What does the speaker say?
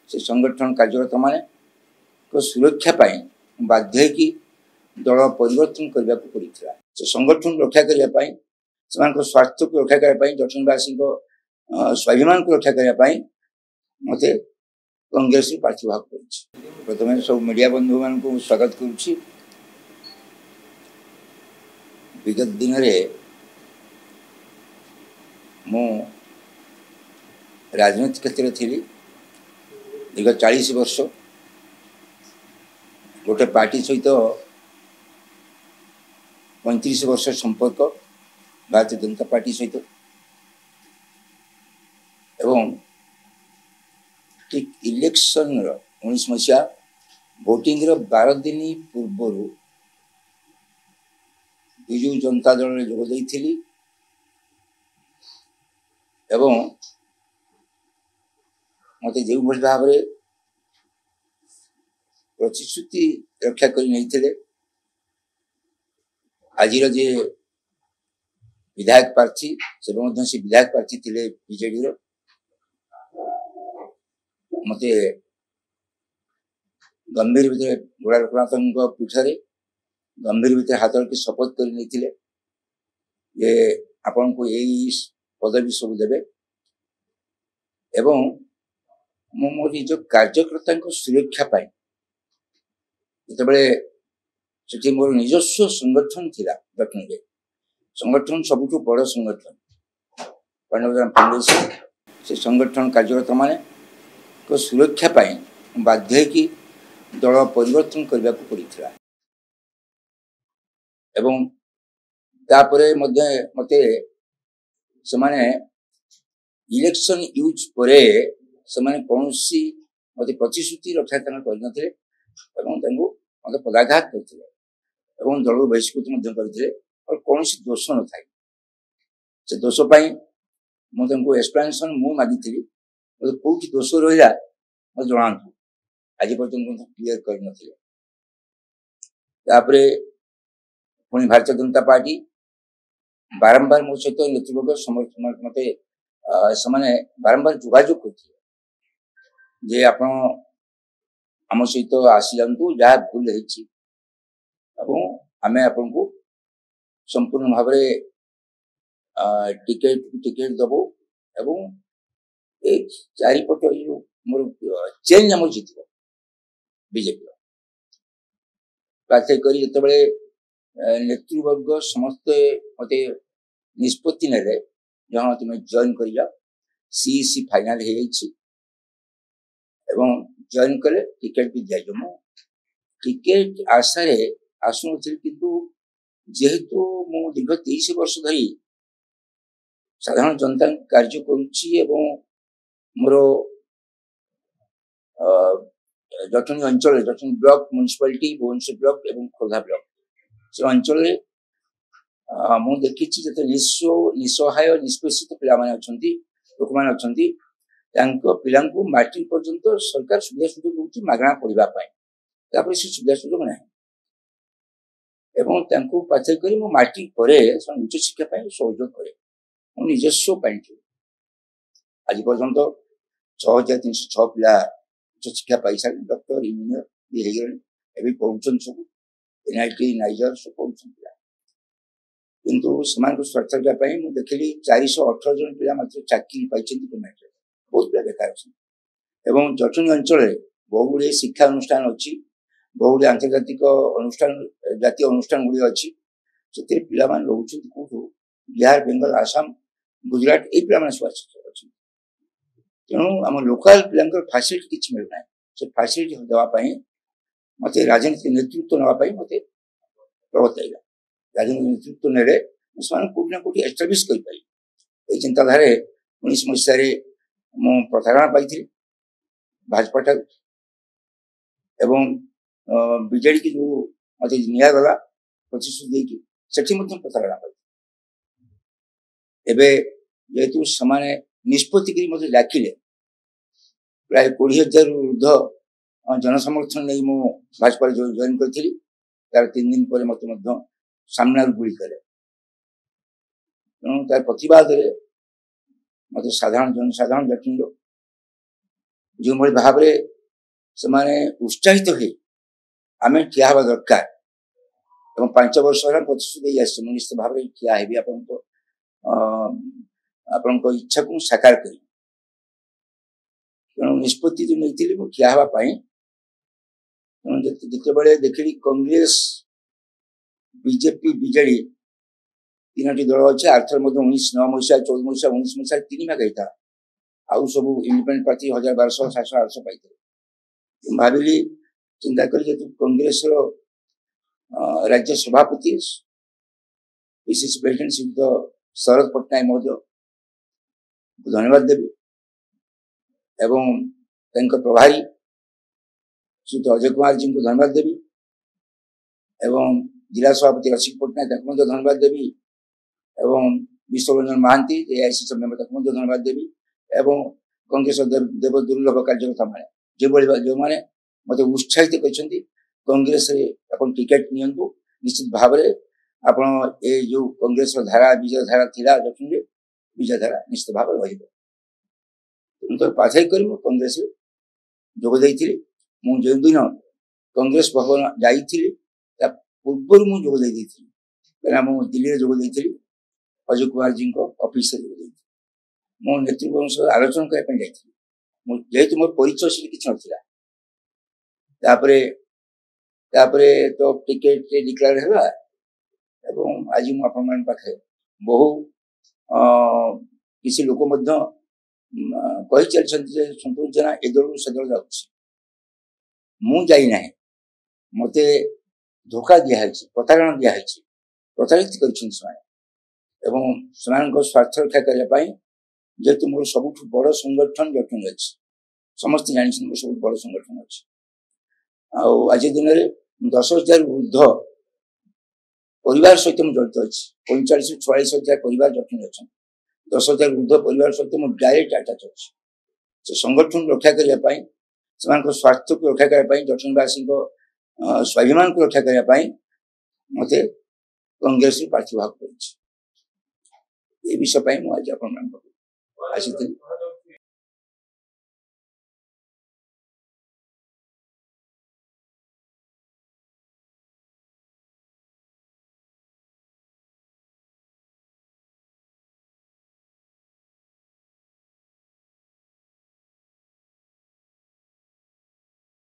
से संगठन कार्यकर्ता मान सुरक्षा बाध्य कि दल परिवर्तन करने को पड़ा। से संगठन रक्षा करने स्वास्थ्य को रक्षा करने जटनवासी स्वाभिमान को रक्षा करने मत कांग्रेस प्रार्थी भाग कर प्रथम सब मीडिया बंधु मान को स्वागत करुच्ची। विगत दिन में मु राजनीति क्षेत्र थी दीर्घ 40 वर्ष गोटे पार्टी सहित 35 वर्ष संपर्क भारतीय जनता पार्टी सहित एवं ठीक इलेक्शन 19 मसीहा भोटिंग 12 दिन पूर्व विजु जनता दल में जोग देइथिली एवं मत जो भाव में प्रतिश्रुति रक्षा कर नहीं आज जे विधायक प्रार्थी से विधायक प्रार्थी थे बीजेडी मत गंभीर भितर गोड़ा लोकनाथ पीठरे गंभीर भितर हाथ रखी शपथ कर नहीं ये आपण को यही पदवी सब देवे एवं मोर निज कार्यकर्ता सुरक्षा पाई जो मोर निजस्व संगठन थिला दक्षिण में संगठन सबुठ बड़ संगठन पांडवग्राम फाउंडेशन से संगठन कार्यकर्ता मान सुरक्षा बाध्य कि दल परिवर्तन करने को पड़ा एवं तापरे मते समाने इलेक्शन यूज परे समाने कौनसी मते प्रतिश्रुति रक्षा करते मत पदाघात करते दल बहिष्कृत करते और कौन दोष न था से दोष मुझे एक्सप्लेनेशन मु मागी कौटी दोष रहा मत जनातु आज पर्यटन क्लीयर कर पुणी भारतीय जनता पार्टी बारंबार मो सहित नेतृवर्ग समर्थन मत से बारंबार जोगाजोग करते आम सहित आसी जातु जहाँ भूल आम आपन को संपूर्ण भाव टिकेट दबू एवं चारिपट मोर चेंज आम जीत बीजेपी प्रार्थी कर जिते नेतृवर्ग समस्ते मत निष्पत्ति ने जहाँ तुम जॉइन कर सीईसी फाइनल हो जॉइन कले टिकेट भी दिया मु टिकेट आशार आसुन किंतु जेहेतु मु दीर्घ 23 वर्ष धरी साधारण जनता कार्य करुच्ची मोर जटनी अंचल Jatni block municipality Bhubaneswar block एवं खोर्धा ब्लॉक से अंचल मु देखी जो निस्सहाय निष्पेषित पिला लोक मैंने पिला मैट्रिक पर्यंत सरकार सुविधा सुजोग दूसरी मागणा पढ़ाई से सुविधा सुजोग ना पाथर कर मैट्रिक पर उच्च शिक्षा सहयोग करे निजस्व आज पर्यंत 6306 पिला उच्च शिक्षा पाई सारे डॉक्टर इंजीनियर भी हो गए पढ़ुन सब एनआईटी नाइजर सब पढ़ुन पिला किंतु साक्षरता देखिली 418 जन पिला मात्र चाकरी पाई गवर्नमेंट बहुत पिला बेकार अच्छा जटनी अंचल बहु गुड़े शिक्षा अनुष्ठान अच्छी बहु गुड़े आंतर्जातिक अनुष्ठान जातीय अनुष्ठान गुड़ी अच्छी से पिला रोच कौटू बिहार बेंगल आसाम गुजरात ये पिला सब अच्छी तेणु आम लोकाल पिला फैसिलिटी किसी मिलना से फैसिलिटी देवाई मत राजनीति नेतृत्व नापी मत प्रवर्तला राजनीति नेतृत्व ने कौटी ना कौटी एस्टाब्लीश कर चिंताधारा 19 मसीह मु प्रतारणा पाई भाजपा ठार एवं बीजेडी की जो मत निगला प्रतिश्रुति देकी प्रतारणा पाई जेहेतु से निष्पत्ति मत डाकिले प्राय 20,000 ऊर्ध जनसमर्थन नहीं मु भाजपा जॉइन करी तार 3 दिन पर मत सामना गुड़ी करे तार प्रतिवाद मत साधारण जनसाधारण जटनी जो भाव से उत्साहित हुए आम ठिया हवा दरकार 5 वर्ष है प्रतिश्रुति आसी निश्चित भाव में ठिया है आपण इच्छा को साकार कर निष्पत्ति जो नहीं ठिया हाँवाई जिते देखी कांग्रेस बीजेपी बीजेडी 3टी दल अच्छे आर्थर 19 9 मसीहा 14 मसीहा 19 मसीहा 3 भाग होता आउ सब इंडिपेंडेंट पार्टी 1200 700 800 पाई भाविली चिंता कर कांग्रेस राज्य सभापति पीसीसी प्रेसिडेंट श्रीयुक्त शरद पट्टनायक महोदय धन्यवाद देवी एवं प्रभारी श्रीयुक्त अजय कुमार जी को धन्यवाद देवी एवं जिला सभापति रसिक पट्टनायक धन्यवाद देवी एवं विश्वरंजन महांती एआईसी मेम्बर धन्यवाद देवी एवं कांग्रेस देव दुर्लभ कार्यकर्ता मैंने जो मैंने मत उत्साहित कर कांग्रेस टिकेट नियंतु निश्चित भाव में आप जो कांग्रेस धारा विजय धारा थिला देखिए विजय धारा निश्चित भाव में रही पाथाई कर कांग्रेस जोगदे मुझे दिन कांग्रेस भवन जाइली पूर्व मुझे जोगदे कहीं मुझे दिल्ली में जोगदे अजय कुमार जी ऑफिस से जोगदे मो नेतृत्व सह आलोचना करने जेहेतु मोर परिचय से किसी ना तो टिकेट डिक्लेयर है आज मुझे पाखे बहु किसी लोक कही चलते संतोष जेना ए दल से दल जाना मत धोखा दिखाई प्रतारणा दिखाई प्रताड़ित कर स्वार्थ रक्षा करने जेहेतु मोर सब बड़ संगठन जटन अच्छी समस्त जानी सब बड़ संगठन अच्छी आज दिन में 10,000 ऊर्ध परिवार सहित मुझे जड़ित अच्छी 45-46,000 परिवार जटन अच्छा 10,000 ऊर्ध परिवार सहित मुझे डायरेक्ट अटैच अच्छी से संगठन रक्षा करने स्वार्थ को रक्षा करने जटनवासी स्वाभिमान को रक्षा करने मत कांग्रेस प्रार्थी भाव कर विषय मुझे आज